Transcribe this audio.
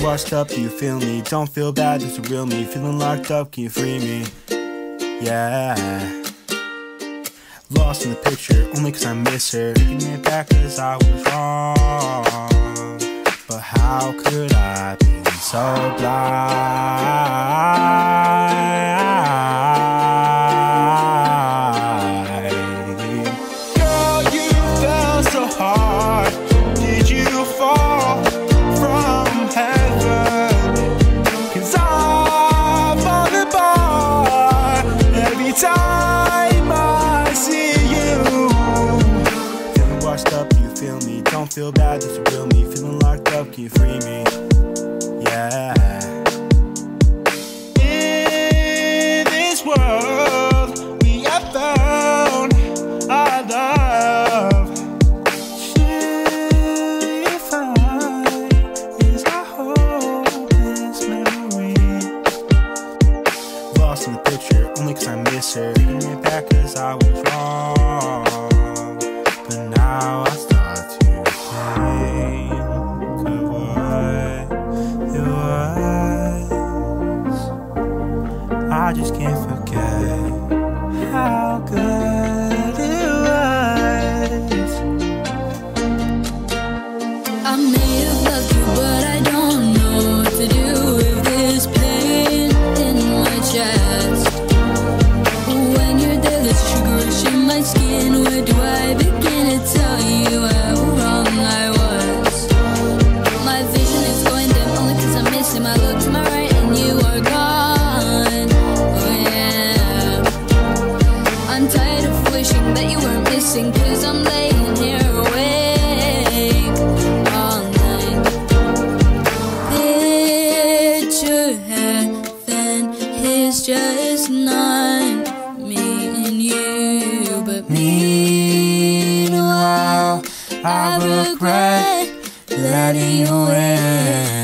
washed up, do you feel me? Don't feel bad, that's the real me. Feeling locked up, can you free me? Yeah. Lost in the picture, only cause I miss her. Taking it back cause I was wrong. But how could I be so blind? Girl, you fell so hard. Did you fall from heaven? Cause I'm on the bar every time I see you. Feeling washed up, do you feel me? Don't feel bad, that's the real me. Feeling locked up, can you free me? Yeah. In this world, we have found our love. She find is our hopeless memory. Lost in the picture, only cause I miss her. Taking it back cause I was wrong. But now I start to think of what it was. I just can't forget how good it was. I may have loved you, but I don't know what to do with this pain in my chest. When you're there, there's sugar rush in my skin. Where do I begin to tell you how wrong I was? My vision is going dim only cause I'm missing. I look to my right and you are gone. Oh yeah. I'm tired of wishing that you were missing, cause I'm laying here awake all night. Picture heaven is just not me and you, but Meanwhile, I regret letting you in.